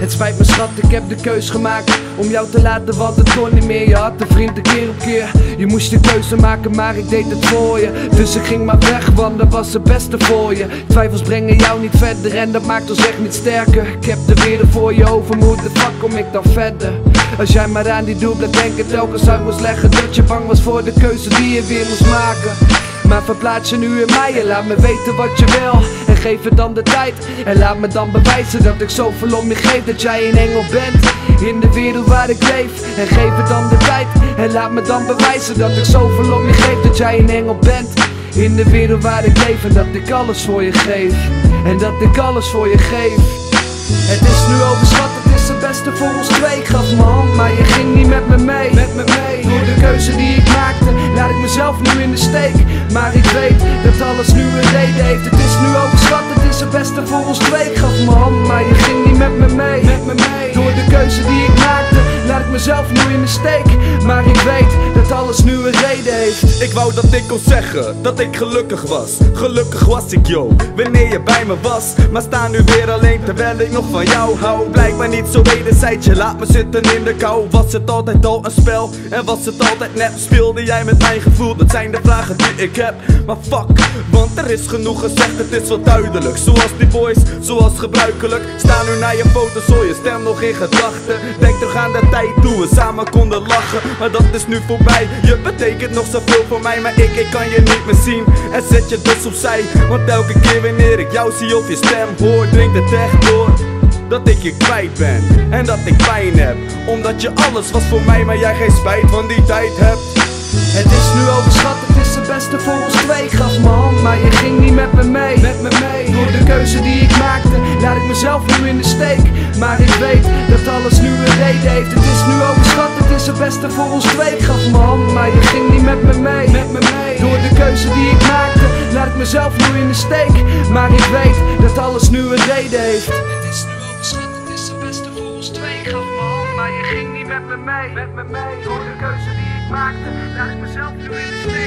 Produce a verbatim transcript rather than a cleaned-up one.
Het spijt me schat, ik heb de keus gemaakt om jou te laten, want het kon niet meer. Je had een vriend een keer op keer. Je moest je keuze maken, maar ik deed het voor je. Dus ik ging maar weg, want dat was het beste voor je. Twijfels brengen jou niet verder en dat maakt ons echt niet sterker. Ik heb de wereld voor je over, hoe de fuck kom ik dan verder? Als jij maar aan die doel blijft denken, telkens uit moest leggen dat je bang was voor de keuze die je weer moest maken. Maar verplaats je nu in mij en laat me weten wat je wil. En geef het dan de tijd en laat me dan bewijzen dat ik zoveel om je geef, dat jij een engel bent in de wereld waar ik leef. En geef het dan de tijd en laat me dan bewijzen dat ik zoveel om je geef, dat jij een engel bent in de wereld waar ik leef. En dat ik alles voor je geef, en dat ik alles voor je geef. Het is nu overschat, het is het beste voor ons twee. Ik gaf mijn hand, maar je ging niet met me mee, met me mee. Door de keuze die ik maakte, laat ik mezelf nu in de steek. Maar ik weet dat alles nu een reden heeft. Het is nu overschat, het is het beste voor ons twee. Ik gaf mijn hand, maar je ging niet met me mee, met me mee. Door de keuze die ik maakte, laat ik mezelf nu in de steek. Maar ik weet dat alles nu een reden heeft. Ik wou dat ik kon zeggen dat ik gelukkig was. Gelukkig was ik, yo, wanneer je bij me was. Maar sta nu weer alleen terwijl ik nog van jou hou. Blijkbaar niet zo wederzijds, je laat me zitten in de kou. Was het altijd al een spel en was het altijd nep? Speelde jij met mijn gevoel, dat zijn de vragen die ik heb. Maar fuck, want er is genoeg gezegd, het is wel duidelijk. Zoals die boys, zoals gebruikelijk. Sta nu naar je foto's, hoor je stem nog in gedachten. Denk terug aan de tijd toen we samen konden lachen. Maar dat is nu voorbij, je betekent nog zoveel voor mij. Maar ik, ik kan je niet meer zien en zet je dus opzij. Want elke keer wanneer ik jou zie of je stem hoor, dringt het echt door dat ik je kwijt ben en dat ik pijn heb. Omdat je alles was voor mij, maar jij geen spijt van die tijd hebt. Het is nu overschat, het is het beste voor ons twee. Ik gaf mijn hand, maar je ging niet met me mee, met me mee. Door de keuze die ik maakte, laat ik mezelf nu in de steek. Maar ik weet dat alles nu een reden heeft. Het is nu overschat, het is het beste voor ons twee. Ik gaf mijn hand, maar je ging niet met me mee, met me mee. Door de keuze die ik maakte, laat ik mezelf nu in de steek. Maar ik weet dat alles nu een reden heeft. Het is nu overschat, het is het beste voor ons twee. Ik gaf mijn hand, maar je ging niet met me mee, met me mee. Door de keuze die ik maakte, laat ik mezelf nu in de steek.